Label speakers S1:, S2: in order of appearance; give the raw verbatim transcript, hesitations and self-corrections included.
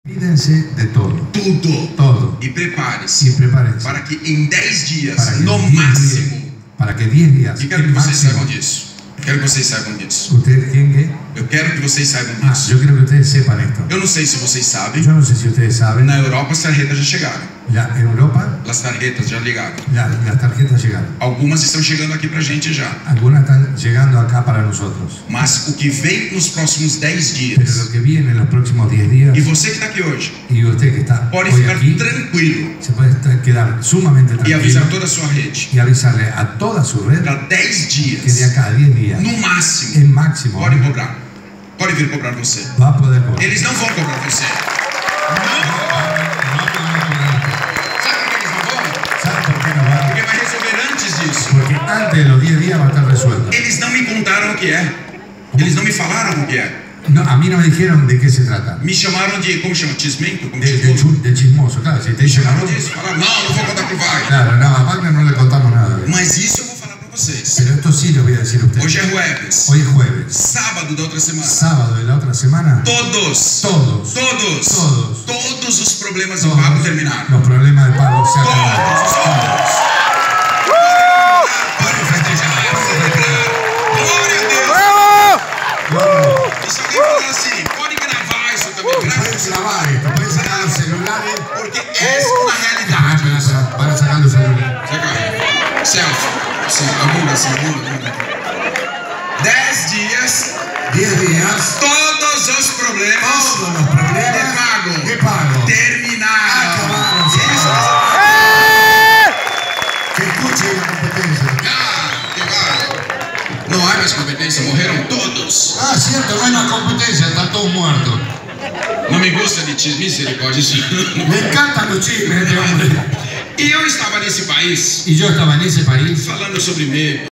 S1: Cuídense de todo.
S2: Tudo.
S1: Todo.
S2: E prepare-se.
S1: Y prepárense.
S2: Para que em dez dias,
S1: Para que
S2: no
S1: diez
S2: máximo.
S1: días, para que diez días.
S2: E quero que
S1: el
S2: vocês
S1: máximo.
S2: saibam disso. Quero que vocês saibam disso.
S1: ¿Ustedes quieren qué?
S2: Eu quero que vocês saibam
S1: Ah,
S2: disso.
S1: yo quiero que ustedes sepan esto.
S2: Eu não sei se vocês sabem.
S1: Yo no sé si ustedes saben.
S2: Na Europa as tarjetas já chegaram.
S1: Ya en Europa
S2: As tarjetas já ligaram.
S1: ya, las tarjetas llegaron.
S2: Algumas estão chegando aqui pra gente já.
S1: Algunas están llegando acá para nosotros.
S2: Mas o que vem nos próximos dez
S1: Pero
S2: dias.
S1: lo que viene en los próximos diez días,
S2: E você que está aqui hoje,
S1: y usted que está
S2: pode
S1: hoy
S2: ficar
S1: aquí,
S2: tranquilo
S1: se puede estar- quedar sumamente
S2: e
S1: tranquilo
S2: avisar toda a sua rede.
S1: y avisarle a toda su red
S2: Para dez
S1: que de
S2: dias,
S1: acá a diez días,
S2: no máximo,
S1: el máximo,
S2: pode cobrar. Pode vir cobrar você.
S1: va a poder cobrar.
S2: Eles não vão cobrar você.
S1: No podemos cobrar.
S2: Sabe por que eles não vão?
S1: ¿Sabe por qué no va?
S2: Porque vai resolver antes disso.
S1: Porque antes de los diez días va a estar resuelto.
S2: Eles não me contaram o que é. Eles não me falaram o que é.
S1: No, a mí no me dijeron de qué se trata.
S2: Me chamaram de, como chama? Tismento? Como
S1: De, de,
S2: chismoso?
S1: chu- de chismoso, claro. Si te
S2: Me
S1: dicen
S2: chamaram
S1: algo,
S2: disso. Falaram, não, não vou contar pro Wagner.
S1: claro, no, a Wagner no le contamos nada.
S2: Mas isso eu vou falar pra vocês.
S1: Pero esto sí lo voy a decir a ustedes.
S2: Hoje é jueves.
S1: Hoy es jueves.
S2: Sábado da outra semana.
S1: Sábado de la otra semana,
S2: Todos.
S1: todos,
S2: Todos.
S1: Todos.
S2: Todos os problemas de
S1: todos
S2: pago terminaram.
S1: los problemas de pago se
S2: Todos.
S1: acabaron.
S2: Todos. Pode festejar. Pode celebrar. Glória a Deus. E se alguém falar assim, pode gravar isso também. Grava
S1: Pueden
S2: isso.
S1: grabar esto, pueden sacar los celulares.
S2: Porque essa é uma
S1: Ah,
S2: realidade.
S1: van a sa- van a sacar los celulares.
S2: Saca. Selfie. Sim, alguma, sim, alguma. Dez dias,
S1: Diez días,
S2: todos os problemas
S1: todos los problemas
S2: de pago
S1: de pago
S2: terminaram.
S1: acabaron.
S2: Isso.
S1: Que escuchen la competencia.
S2: Ah, que vai. Não há mais competência, morreram todos.
S1: Ah, cierto, no hay más competencia, están todos muertos.
S2: Não me gusta de ti, misericórdia. Isso.
S1: Me encantan los chismes de este hombre.
S2: E eu estava nesse país
S1: Y yo estaba en ese país
S2: falando sobre medo.